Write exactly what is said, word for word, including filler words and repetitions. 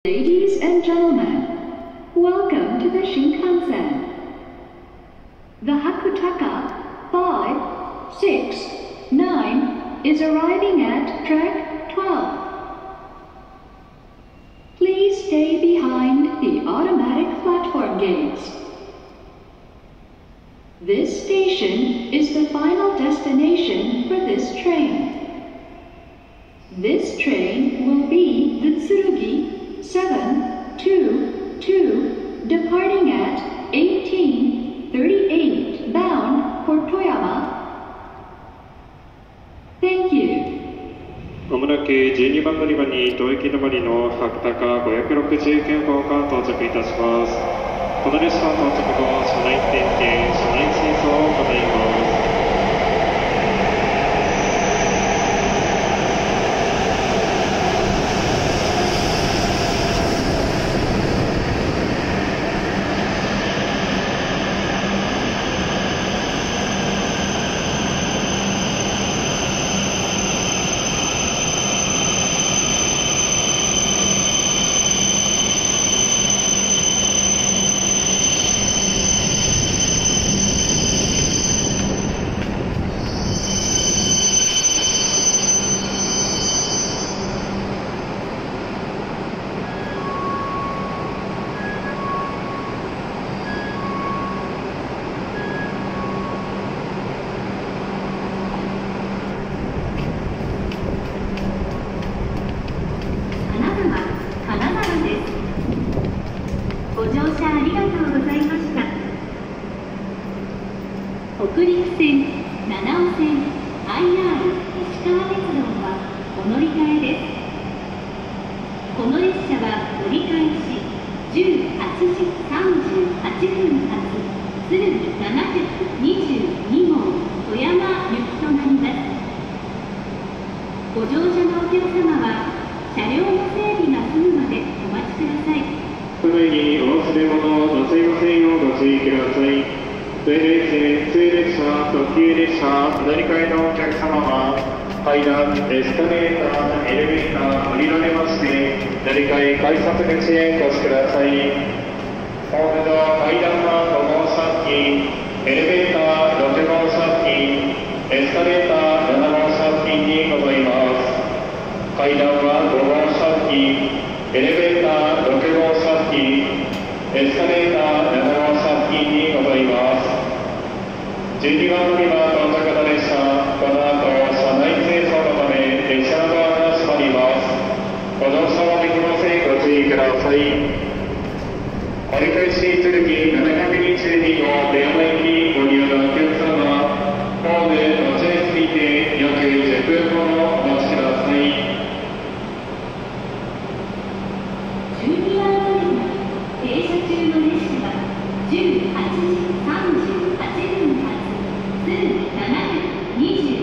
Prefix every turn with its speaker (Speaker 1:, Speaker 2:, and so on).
Speaker 1: Ladies and gentlemen, welcome to the Shinkansen. The Hakutaka five six nine is arriving at track twelve. Please stay behind the automatic platform gates. This station is the final destination for this train. This train will be the Tsurugi seven two two, departing at eighteen thirty-eight, bound for Toyama. Thank you.
Speaker 2: まもなくじゅうにばん乗り場に当駅止まりの白鷹ごひゃくろくじゅうきゅう号が到着いたします。この列車到着後、車内点検、車内清掃を行います。
Speaker 3: 北陸線、七尾線、アイアール 石川鉄道はお乗り換えです。この列車は折り返しじゅうはちじさんじゅうはちふん発鶴見ななひゃくにじゅうに号富山行きとなります。ご乗車のお客様は車両の整備が済むまでお待ちください。
Speaker 2: 車内にお忘れ物をなさいませんようご注意ください。普通列車、特急列車、乗り換えのお客様は階段、エスカレーター、エレベーター降りられまして乗り換え改札口へお越しください。ホームの階段はご号車付近、エレベーターろく号車付近、エスカレーターなな号車付近にございます。階段はご号車付近、エレベーターろく号車付近、エスカレーターなな号車付近にございます。じゅうにばん乗り場到着の列車、この後車内清掃のため列車のドアが閉まります。ご乗車はできません、ご注意ください。折り返し鶴木ななひゃくにじゅうに号富山行きご利用のお客様、ホーム待合室にて約じゅっぷんほどお待ちください。
Speaker 3: じゅうにばん乗り場停車中の列車はじゅうはちじさんじゅうはちふん発鶴見ななひゃくにじゅう